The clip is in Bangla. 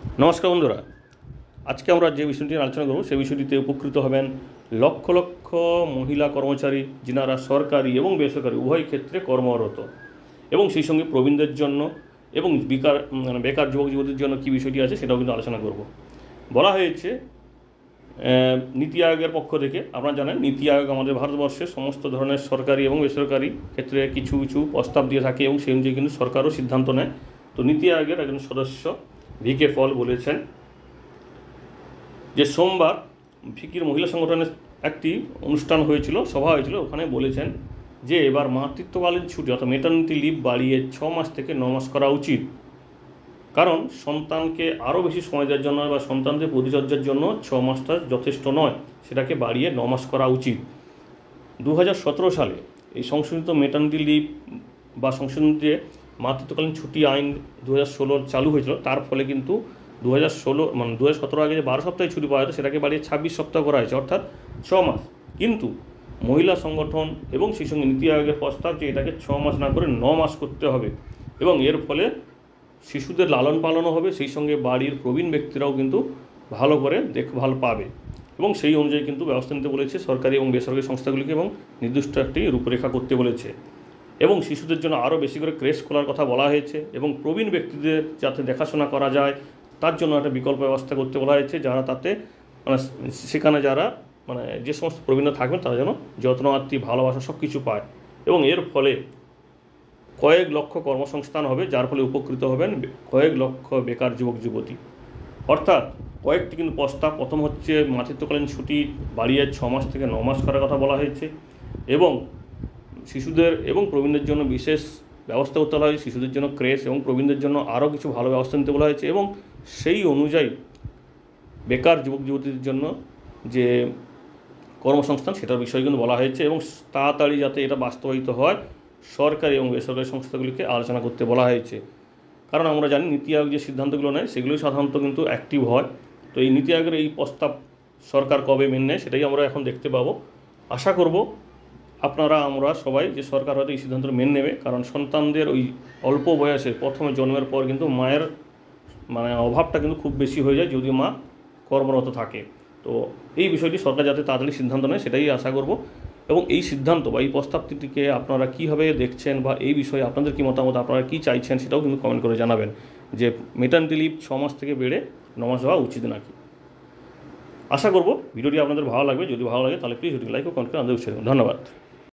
নমস্কার বন্ধুরা, আজকে আমরা যে বিষয়টি নিয়ে আলোচনা করব সেই বিষয়টিতে উপকৃত হবেন লক্ষ লক্ষ মহিলা কর্মচারী, যিনারা সরকারি এবং বেসরকারি উভয় ক্ষেত্রে কর্মরত, এবং সেই সঙ্গে প্রবীণদের জন্য এবং বেকার যুবক যুবতীর জন্য কী বিষয়টি আছে সেটাও কিন্তু আলোচনা করব। বলা হয়েছে নীতি আয়োগের পক্ষ থেকে, আপনারা জানেন নীতি আয়োগ আমাদের ভারতবর্ষের সমস্ত ধরনের সরকারি এবং বেসরকারি ক্ষেত্রে কিছু কিছু প্রস্তাব দিয়ে থাকে এবং সেই অনুযায়ী কিন্তু সরকারও সিদ্ধান্ত নেয়। তো নীতি আয়োগের একজন সদস্য ভিকে পল বলেছেন যে সোমবার ফিকির মহিলা সংগঠনের একটি অনুষ্ঠান হয়েছিল, সভা হয়েছিল, ওখানে বলেছেন যে এবার মাতৃত্বকালীন ছুটি অর্থাৎ মেটার্নিটি লিভ বাড়িয়ে 6 মাস থেকে 9 মাস করা উচিত। কারণ সন্তানকে আরও বেশি সময় দেওয়ার জন্য বা সন্তানদের পরিচর্যার জন্য 6 মাসটা যথেষ্ট নয়, সেটাকে বাড়িয়ে 9 মাস করা উচিত। 2017 সালে এই সংশোধিত মেটার্নিটি লিভ বা সংশোধিত মাতৃত্বকালীন ছুটি আইন 2016 চালু হয়েছিল। তার ফলে কিন্তু 2017 আগে যে 12 সপ্তাহে ছুটি পাওয়া যেত সেটাকে বাড়িয়ে 26 সপ্তাহ করা হয়েছে, অর্থাৎ 6 মাস। কিন্তু মহিলা সংগঠন এবং সেই সঙ্গে নীতি আয়োগের প্রস্তাব যে এটাকে 6 মাস না করে 9 মাস করতে হবে, এবং এর ফলে শিশুদের লালন পালনও হবে, সেই সঙ্গে বাড়ির প্রবীণ ব্যক্তিরাও কিন্তু ভালো করে দেখভাল পাবে, এবং সেই অনুযায়ী কিন্তু ব্যবস্থা নিতে বলেছে সরকারি এবং বেসরকারি সংস্থাগুলিকে, এবং নির্দিষ্ট একটি রূপরেখা করতে বলেছে। এবং শিশুদের জন্য আরও বেশি করে ক্রেশ খোলার কথা বলা হয়েছে, এবং প্রবীণ ব্যক্তিদের যাতে দেখাশোনা করা যায় তার জন্য একটা বিকল্প ব্যবস্থা করতে বলা হয়েছে, যারা তাতে সেখানে যারা যে সমস্ত প্রবীণরা থাকবেন তারা যেন যত্নআত্তি ভালোবাসা সব কিছু পায়, এবং এর ফলে কয়েক লক্ষ কর্মসংস্থান হবে, যার ফলে উপকৃত হবেন কয়েক লক্ষ বেকার যুবক যুবতী। অর্থাৎ কয়েকটি কিন্তু প্রস্তাব, প্রথম হচ্ছে মাতৃত্বকালীন ছুটি বাড়িয়ে 6 মাস থেকে 9 মাস করার কথা বলা হয়েছে, এবং শিশুদের এবং প্রবীণদের জন্য বিশেষ ব্যবস্থা করতে বলা হয়েছে, শিশুদের জন্য ক্রেশ এবং প্রবীণদের জন্য আরও কিছু ভালো ব্যবস্থা নিতে বলা হয়েছে, এবং সেই অনুযায়ী বেকার যুবক যুবতীদের জন্য যে কর্মসংস্থান সেটার বিষয় কিন্তু বলা হয়েছে, এবং তাড়াতাড়ি যাতে এটা বাস্তবায়িত হয় সরকারি এবং বেসরকারি সংস্থাগুলিকে আলোচনা করতে বলা হয়েছে। কারণ আমরা জানি নীতি আয়োগ যে সিদ্ধান্তগুলো নেয় সেগুলোই সাধারণত কিন্তু অ্যাক্টিভ হয়। তো এই নীতি আয়োগের এই প্রস্তাব সরকার কবে মেনে নেয় সেটাই আমরা এখন দেখতে পাবো। আশা করব আমরা সবাই যে সরকার হয়তো এই সিদ্ধান্তটা মেনে নেবে, কারণ সন্তানদের ওই অল্প বয়সে প্রথমে জন্মের পর কিন্তু মায়ের অভাবটা কিন্তু খুব বেশি হয়ে যায় যদি মা কর্মরত থাকে। তো এই বিষয়টি সরকার যাতে তাড়াতাড়ি সিদ্ধান্ত নেয় সেটাই আশা করব, এবং এই সিদ্ধান্ত বা এই প্রস্তাবটিকে আপনারা কীভাবে দেখছেন বা এই বিষয়ে আপনাদের কী মতামত, আপনারা কী চাইছেন সেটাও কিন্তু কমেন্ট করে জানাবেন, যে মেটার্নিটি লিভ 6 মাস থেকে বেড়ে 9 মাস হওয়া উচিত নাকি। আশা করব ভিডিওটি আপনাদের ভালো লাগবে। যদি ভালো লাগে তাহলে প্লিজ ভিডিওটি লাইক ও কমেন্ট করে আমাদের উৎসাহ দিন। ধন্যবাদ।